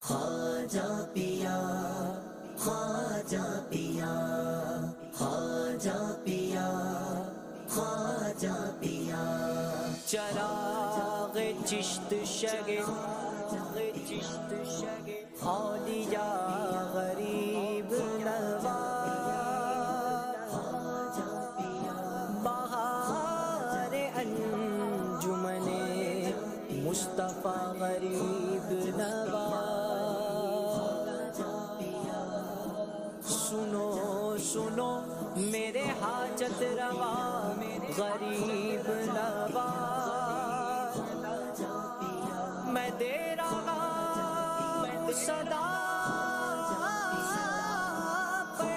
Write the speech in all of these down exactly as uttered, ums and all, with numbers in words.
خواجہ پیا خواجہ پیا خواجہ پیا خواجہ پیا چراغ چشت شگے چشت شگے اولیاء غریب نواز بہار انجمن مصطفیٰ غریب نواز سنو سنو میرے حاجت روا غریب نواز میں دے رہا صدا پہ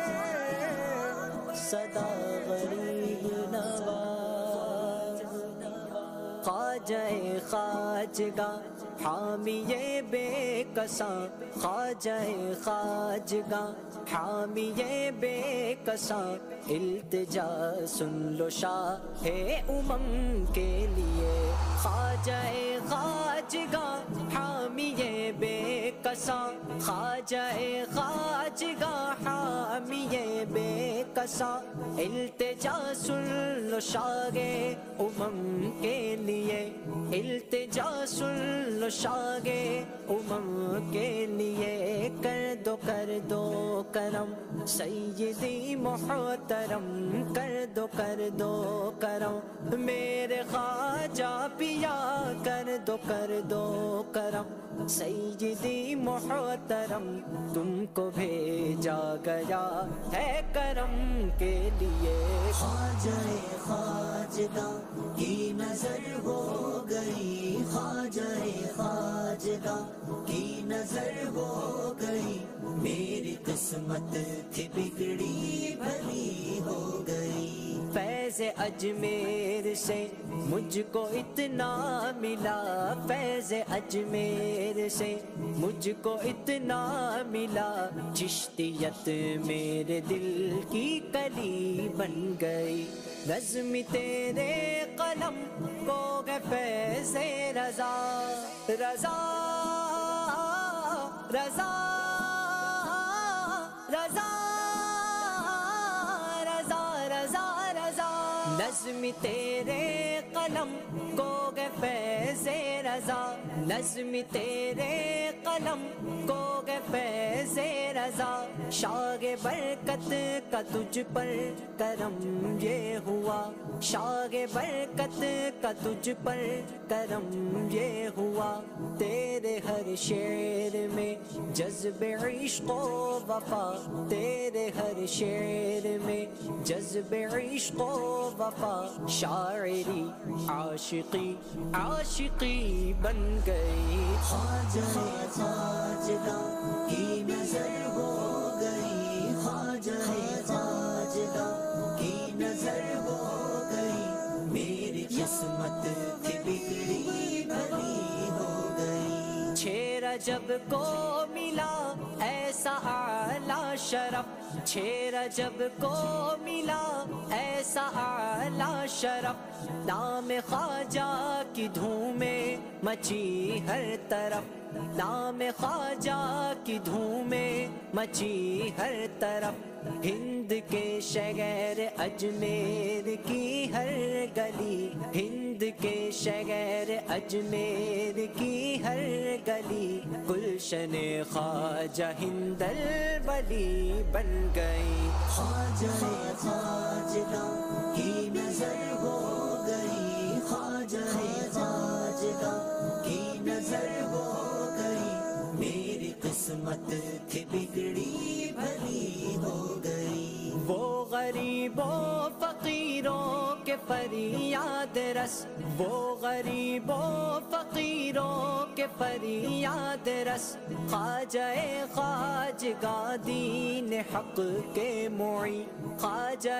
صدا غریب نواز خواجہ خواجگاں حامی بے کساں خواجہ خواجگاں حامی بے کساں التجا سن لو شاہ امم کے لیے خواجہ خواجگاں حامی بے کساں خواجہ خواجگاں حامی بے کساں التجا سن لو شاہ امم کے لیے التجا سن لو شاہ امم کے لیے کر دو کر دو کرم سیدی محترم کر دو کر دو کرم میرے خواجہ پیا کر دو کر دو کرم سیدی محترم تم کو بھیجا گیا ہے کرم کے لیے خواجہ خواجگاں کی نظر ہو گئی خواجہ خواجگاں کی نظر ہو گئی میری قسمت تھی بگڑی بھلی ہو گئی فیض اجمیر سے مجھ کو اتنا ملا فیض اجمیر سے مجھ کو اتنا ملا چشتیت میرے دل کی کلی بن گئی نظم تیرے قلم کو گے فیض رضا رضا رضا رضا رضا رضا رضا نظم تیرے قلم کو گے فیض رضا نظم تیرے قلم کو گے فیض رضا شاہ برکت کا تجھ پر کرم یہ ہوا شاہ برکت کا تجھ پر کرم یہ ہوا تیرے ہر شعر میں جذب عشق و وفا تیرے ہر شعر میں جذب عشق و وفا شاعری عاشقی عاشقی بن گئی خواجہ خواجگاں کی نظر ہو گئی خواجہ خواجگاں کی نظر ہو گئی میری قسمت تھی بگڑی بھلی ہو گئی چھ رجب کو ملا ایسا اعلیٰ شرف چھ رجب کو ملا ایسا اعلیٰ شرف نام خواجہ کی دھومیں مچی ہر طرف نام خواجہ کی دھومیں مچی ہر طرف ہند کے شہر اجمیر کی ہر گلی ہند کے شہر اجمیر کی ہر گلی گلشن خواجہ ہند الولی بن گئی خواجہ خواجگاں کی نظر ہو گئی خواجہ خواجگاں کی نظر ہو گئی میری قسمت تھی بگڑی بھلی ہو گئی وہ غریبوں فقیروں کے فریاد رس وہ غریبوں فقیروں کے فریاد رس خواجہ خواجگاں دین حق کے معی خواجہ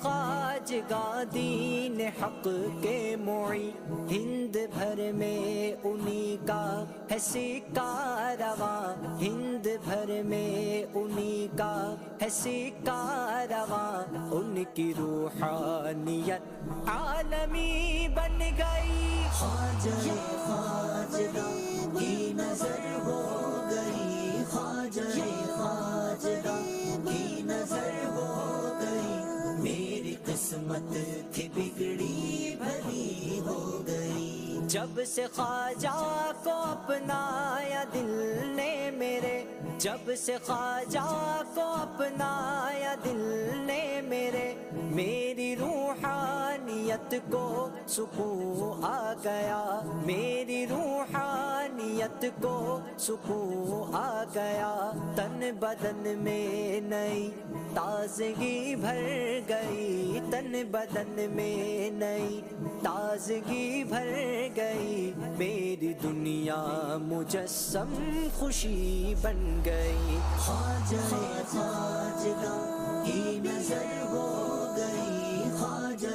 خواجگاں دین حق کے معی ہند بھر میں انہی کا ہے سکہ رواں ہند بھر میں انہی کا ہے سکہ رواں ان کی روحانیت عالمی بن گئی خواجہ خواجگاں کی نظر ہو گئی جب سے خواجہ کو اپنایا دل نے میرے، جب سے خواجہ کو اپنایا دل نے میرے، میری روحانیت کو سکون آ گیا، میری روحانیت کو سکون آ گیا، تن بدن میں نئی تازگی بھر گئی، تن بدن میں نئی تازگی بھر گئی، میری دنیا مجسم خوشی بن گئی۔ خواجہ خواجگاں کی نظر ہو گئی، خواجہ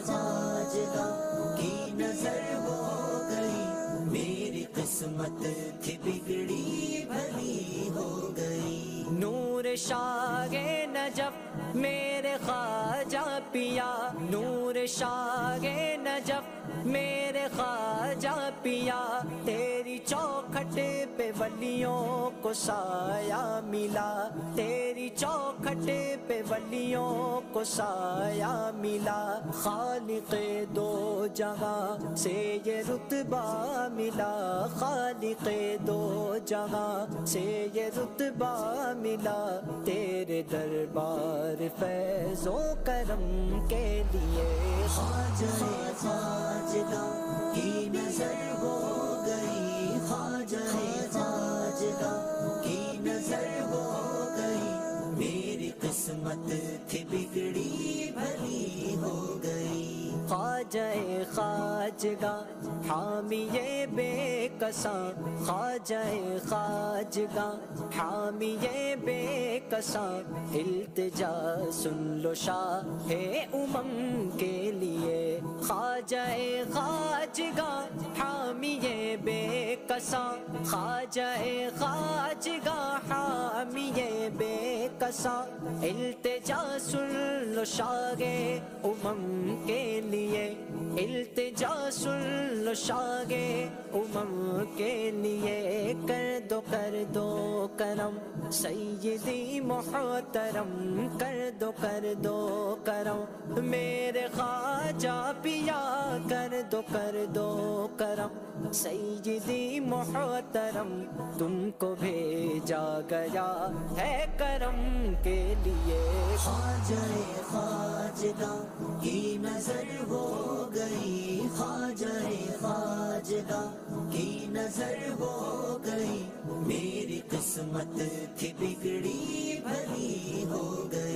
خواجگاں کی نظر ہو گئی، میری قسمت تھی بگڑی بھلی ہو گئی۔ نور شاہ نجف میرے خواجہ پیا، نور شاہ نجف میرے خواجہ پیا، تیری چوکھٹ پہ ولیوں کو سایہ ملا، تیری چوکھٹ پہ ولیوں کو سایہ ملا، خالق دو جہاں سے یہ رتبہ ملا، خالق دو جہاں سے یہ رتبہ ملا، تیرے دربار فیض و کرم کے لیے۔ خواجہ خواجگاں کی نظر ہو گئی، خواجہ خواجگاں کی نظر ہو گئی، میری قسمت تھی بگڑی بھلی ہو گئی۔ خواجہ خواجگاں حامی بے کساں، خواجہ خواجگاں حامی بے کساں، التجا سن لو شاہ امم کے لیے، خواجہ خواجگاں حامی بے کساں، خواجہ خواجگاں حامی بے کساں، التجا سن لو شاہ امم کے لیے، التجا سن لو شاہ امم کے لیے، کر دو کر دو کرم سیدی محترم، کر دو کر دو کرم میرے خواجہ پیا، کر دو کر دو کرم سیدی محترم، تم کو بھیجا گیا ہے کرم کے لیے۔ خواجہ خواجگاں کی نظر ہو گئی، خواجہ خواجگاں کی نظر ہو گئی، میری قسمت تھی بگڑی بھلی ہو گئی۔